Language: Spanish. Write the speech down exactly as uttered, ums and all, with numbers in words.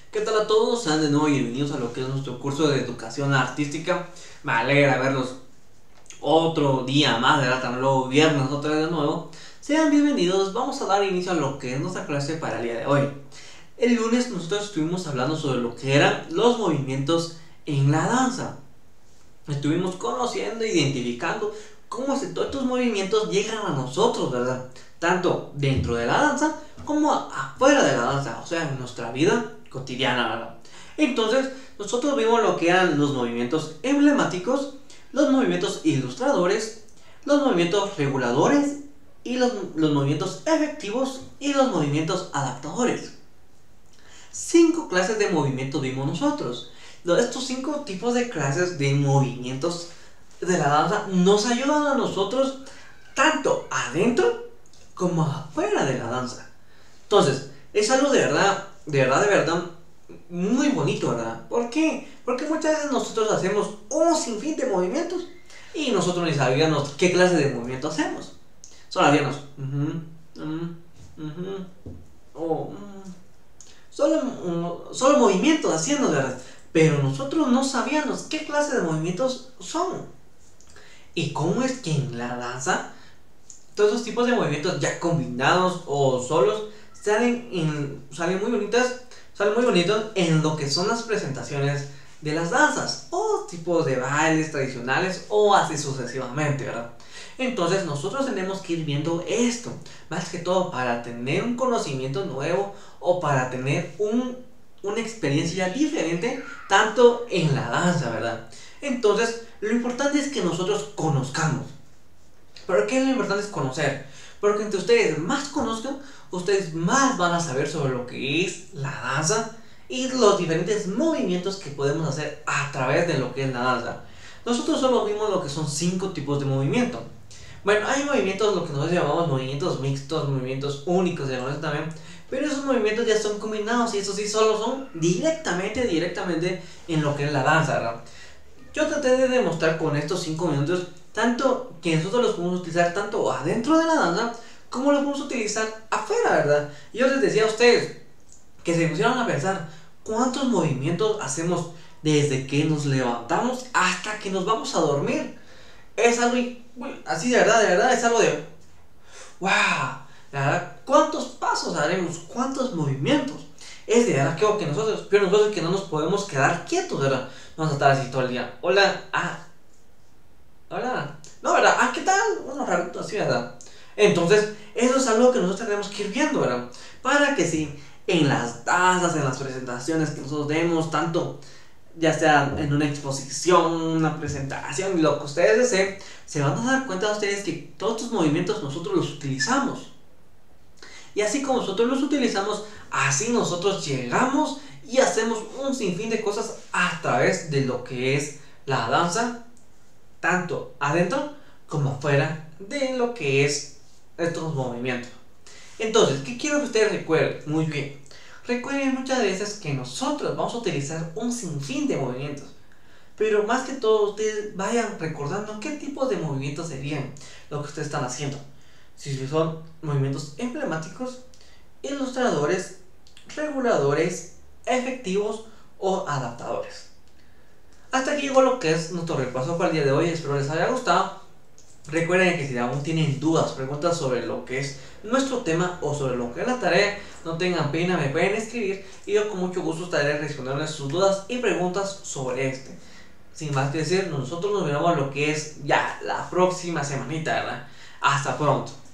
¿Qué tal a todos? Sean de nuevo bienvenidos a lo que es nuestro curso de educación artística. Me alegra verlos otro día más, ¿verdad? También luego viernes otra vez de nuevo. Sean bienvenidos, vamos a dar inicio a lo que es nuestra clase para el día de hoy. El lunes nosotros estuvimos hablando sobre lo que eran los movimientos en la danza. Estuvimos conociendo, identificando cómo es que todos estos movimientos llegan a nosotros, ¿verdad? Tanto dentro de la danza como afuera de la danza, o sea, en nuestra vida cotidiana, ¿verdad? Entonces, nosotros vimos lo que eran los movimientos emblemáticos, los movimientos ilustradores, los movimientos reguladores y los, los movimientos efectivos y los movimientos adaptadores. Cinco clases de movimientos vimos nosotros. Estos cinco tipos de clases de movimientos de la danza nos ayudan a nosotros tanto adentro como afuera de la danza. Entonces, es algo de verdad, de verdad, de verdad, muy bonito, ¿verdad? ¿Por qué? Porque muchas veces nosotros hacemos un sinfín de movimientos y nosotros ni sabíamos qué clase de movimiento hacemos. Solo hacíamos uh-huh, uh-huh, uh-huh, oh, uh, solo, uh, solo movimientos haciendo, ¿verdad? Pero nosotros no sabíamos qué clase de movimientos son. Y cómo es que en la danza todos esos tipos de movimientos ya combinados o solos salen, en, salen muy bonitas, salen muy bonitos en lo que son las presentaciones de las danzas o tipos de bailes tradicionales o así sucesivamente, ¿verdad? Entonces nosotros tenemos que ir viendo esto, más que todo para tener un conocimiento nuevo o para tener un, una experiencia diferente tanto en la danza, ¿verdad? Entonces lo importante es que nosotros conozcamos. ¿Pero qué es lo importante? Es conocer. Porque entre ustedes más conozcan, ustedes más van a saber sobre lo que es la danza y los diferentes movimientos que podemos hacer a través de lo que es la danza. Nosotros solo vimos lo que son cinco tipos de movimiento. Bueno, hay movimientos, lo que nosotros llamamos movimientos mixtos, movimientos únicos, llamamos también. Pero esos movimientos ya son combinados y esos sí solo son directamente, directamente en lo que es la danza, ¿verdad? Yo traté de demostrar con estos cinco minutos tanto que nosotros los podemos utilizar tanto adentro de la danza como los podemos utilizar afuera, ¿verdad? Yo les decía a ustedes que se pusieran a pensar cuántos movimientos hacemos desde que nos levantamos hasta que nos vamos a dormir. Es algo así de verdad, de verdad, es algo de wow, la verdad, ¿cuántos pasos haremos? ¿Cuántos movimientos? Es de verdad que nosotros, pero nosotros que no nos podemos quedar quietos, ¿verdad? Vamos a estar así todo el día. Hola, ah, hola. No, ¿verdad? Ah, ¿qué tal? Bueno, rarito así, ¿verdad? Entonces, eso es algo que nosotros tenemos que ir viendo, ¿verdad? Para que si en las danzas, en las presentaciones que nosotros demos, tanto ya sea en una exposición, una presentación, lo que ustedes deseen, se van a dar cuenta ustedes que todos estos movimientos nosotros los utilizamos. Y así como nosotros los utilizamos, así nosotros llegamos y hacemos un sinfín de cosas a través de lo que es la danza, tanto adentro como afuera de lo que es estos movimientos. Entonces, ¿qué quiero que ustedes recuerden? Muy bien, recuerden muchas veces que nosotros vamos a utilizar un sinfín de movimientos, pero más que todo ustedes vayan recordando qué tipo de movimientos serían lo que ustedes están haciendo. Si son movimientos emblemáticos, ilustradores, reguladores, efectivos o adaptadores. Hasta aquí llegó lo que es nuestro repaso para el día de hoy. Espero les haya gustado. Recuerden que si aún tienen dudas, preguntas sobre lo que es nuestro tema o sobre lo que es la tarea, no tengan pena, me pueden escribir y yo con mucho gusto estaré respondiendo sus dudas y preguntas sobre este. Sin más que decir, nosotros nos vemos lo que es ya la próxima semanita, ¿verdad? Hasta pronto.